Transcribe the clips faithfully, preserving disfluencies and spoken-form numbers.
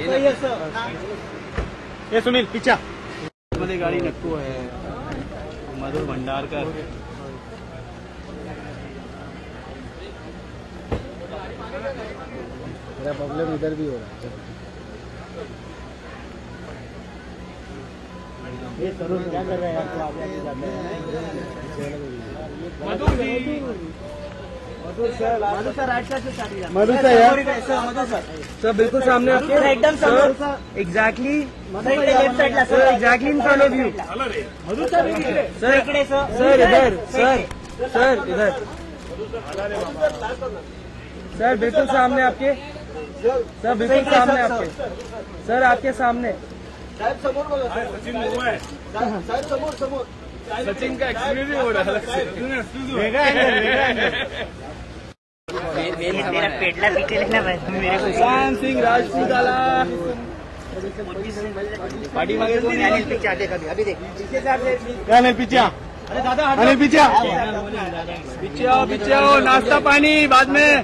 ये सुनील पीछा मध्ये गाड़ी नक्कू है मधुर भंडारकर। मेरा प्रॉब्लम इधर भी हो रहा है। ये सरोज क्या कर रहे हैं आपको आगे जाते हैं Madhu ji Madhu sir Madhu sir right side से स्टार्ट मधु सर यार मधु सर सर बिल्कुल सामने आपके एकदम sir exactly left side sir exactly in front of you Madhu sir sir sir इधर सर सर इधर सर बिल्कुल सामने आपके सर बिल्कुल सामने आपके सर आपके सामने साहब समोर बघा सचिन उभा आहे साहेब समोर समोर सचिन का एक्सक्लूसिव हो रहा है वेगळा आहे वेगळा मेरा पेटला पीछे लेना मेरे को शान सिंह राजपूत आला पार्टी मागे कोण अनिल पीछे आते कभी अभी देख पीछे से आप अनिल पीछे अरे दादा अनिल पीछे पीछे आओ पीछे आओ नाश्ता पानी बाद में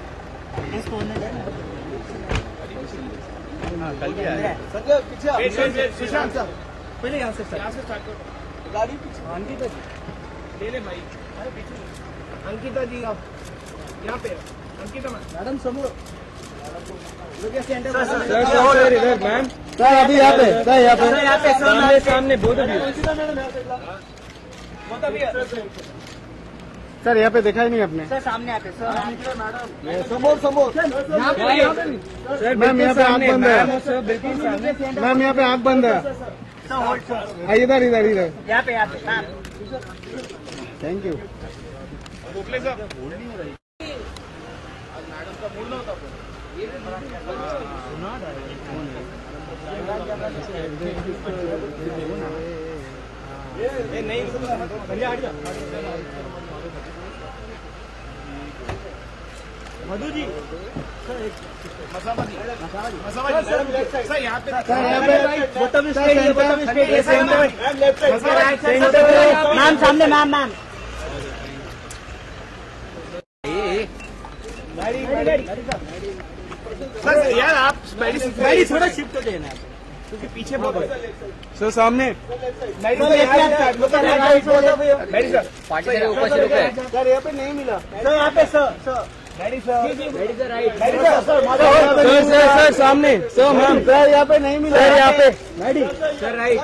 कल भी आया पीछे सुशांत सर पहले यहाँ से यहाँ से स्टार्ट करो गाड़ी पीछे अंकिता जी ले ले भाई अरे पीछे अंकिता जी आप यहाँ पे अंकिता मैडम समोर सेंटर सर इधर मैम सर अभी यहाँ पे सर यहाँ पे यहाँ पे सामने सामने बहुत सर यहाँ पे देखा ही नहीं आपने सर सामने आते सर समोर समोर सर मैम यहाँ पे आँख बंद है मैम यहाँ पे आँख बंद है इधर इधर इधर यहाँ पे यहाँ पे थैंक यू नहीं मधु जी सर एक मसावादी मसावादी सर यहाँ पे bottom stage bottom stage ma'am सामने मैम मैम सर यार आप गाड़ी थोड़ा शिफ्ट हो जाए क्योंकि पीछे बहुत सर सामने सर यहाँ पे नहीं मिला सर यहाँ पे sir sir sir sir sir सामने सर मैम सर यहाँ पे नहीं मिला सर यहाँ पे सर राइट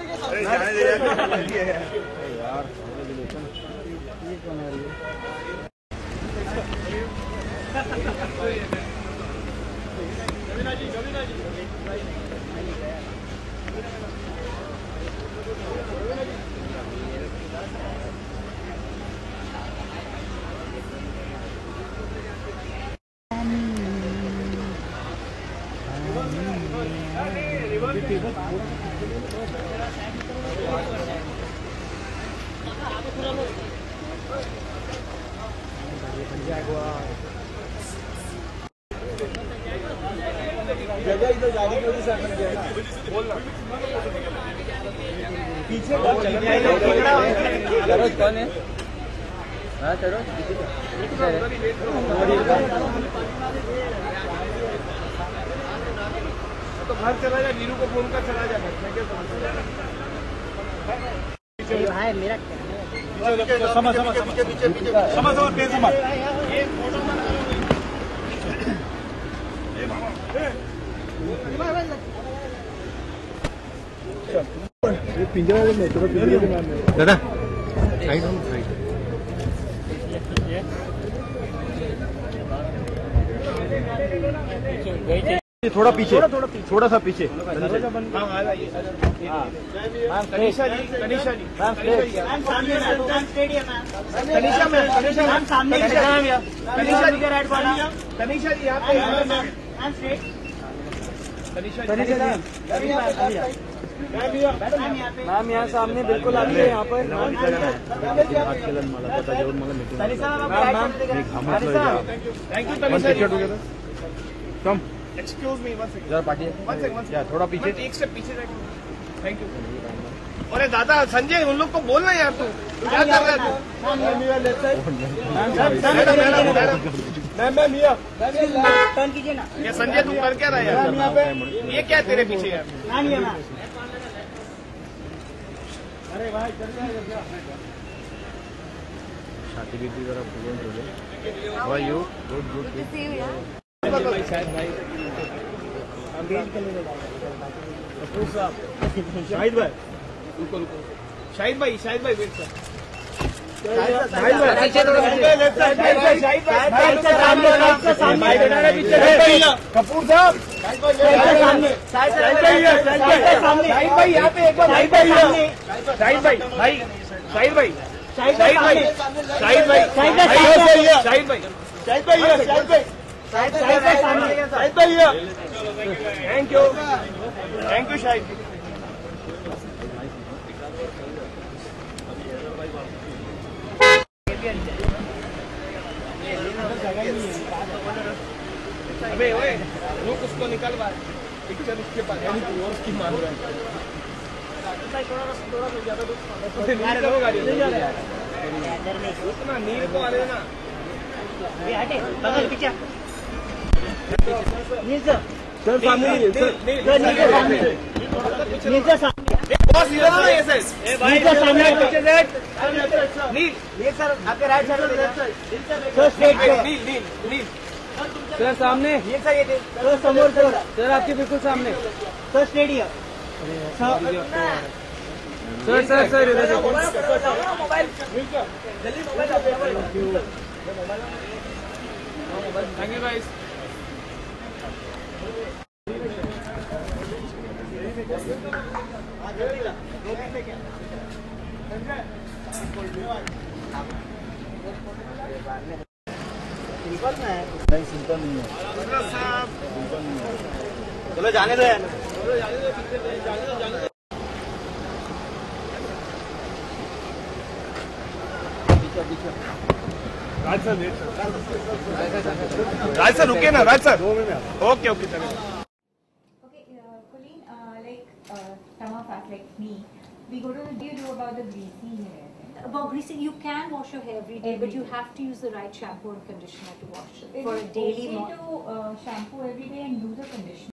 जगह इधर गाड़ी को बोलना पीछे सरोज कौन है हाँ सरोज तो घर चला जा नीरू को फोन कर चला जा है मेरा समझ समझ पीछे पीछे पीछे समझ समझ पेन समझ पिंजरा में तो पिंजरे में दादा साइड ऑन साइड थोड़ा पीछे थोड़ा सा पीछे कनिषा जी कनिषा जी कनिषा मैम कनिषा सामने कनिषा जी राइट वाला कनिषा जी यहाँ पे कनिषा जी मैम यहाँ सामने बिल्कुल आइए यहाँ पर come excuse me one second party one second थोड़ा पीछे एक स्टेप पीछे थैंक यू। अरे दादा संजय उन लोग को बोलना यार, तू तू क्या कर रहा है तू? मैम मैम टर्न कीजिए ना। ये संजय तू कर क्या रहा है यार? ये क्या है तेरे पीछे यार? अरे भाई चल जाएगा। छाती बीती जरा फूलों से how are you? Good good भाई शायद भाई शाहिद भाई रुको रुको शाहिद भाई शाहिद भाई वेट कर कपूर साहब शाहिद भाई यहाँ पे एक बार शाहिद भाई शाहिद भाई भाई शाहिद भाई शाहिद भाई शाहिद भाई शाहिद भाई शाहिद भाई शाहिद भाई शाहिद भाई thank you thank you Shahid. अबे ओए रुक उसको निकाल बाहर, पिक्चर उसके पास है नहीं और उसकी मार रहा है। थोड़ा सा ज्यादा दुख गाड़ी उतना नील को आ रहे ना हटे बगल पीछे सर सामने नीचे सामने नीचे सामने बॉस इधर ना ऐसे नीचे सामने पीछे से नील ये सर आपके right side left side sir straight Neel Neel Neel sir सामने ये सर ये सर समोर सर सर आपके बिल्कुल सामने sir straight here sir sir sir इधर मोबाइल जल्दी मोबाइल थैंक यू गाइस। नहीं सिंपल नहीं है। चलो जाने दो राज सर राज सर रुके ना राज सर ओके ओके चलो। Okay, uh, Colleen, uh, like uh, stomach fat, like me, we go to the, do you know about the greasy hair? About greasing, you can wash your hair every day, Every but you day. have to use the right shampoo and conditioner to wash it Is for a it daily. okay mo- to uh, shampoo every day and do the conditioner?